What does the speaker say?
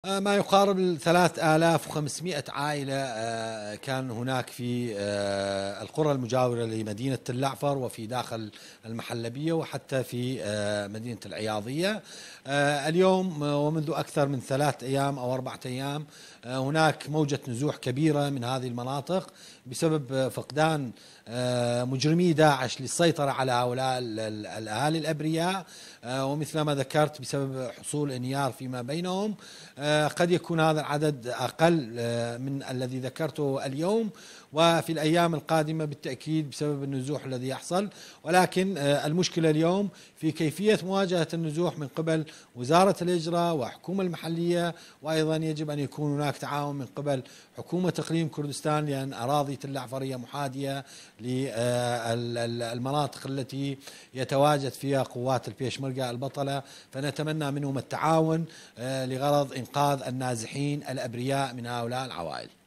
ما يقارب 3500 عائلة كان هناك في القرى المجاورة لمدينة الجعفر وفي داخل المحلبية وحتى في مدينة العياضية. اليوم ومنذ أكثر من 3 أيام أو 4 أيام هناك موجة نزوح كبيرة من هذه المناطق بسبب فقدان مجرمي داعش للسيطرة على هؤلاء الأهالي الأبرياء، ومثل ما ذكرت بسبب حصول انهيار فيما بينهم. قد يكون هذا العدد أقل من الذي ذكرته اليوم، وفي الأيام القادمة بالتأكيد بسبب النزوح الذي يحصل. ولكن المشكلة اليوم في كيفية مواجهة النزوح من قبل وزارة الهجرة والحكومة المحلية، وأيضا يجب أن يكون هناك تعاون من قبل حكومة إقليم كردستان، لأن أراضي تل الجعفرية محاذية للمناطق التي يتواجد فيها قوات البيشمركة البطلة، فنتمنى منهم التعاون لغرض إنقاذ النازحين الأبرياء من هؤلاء العوائل.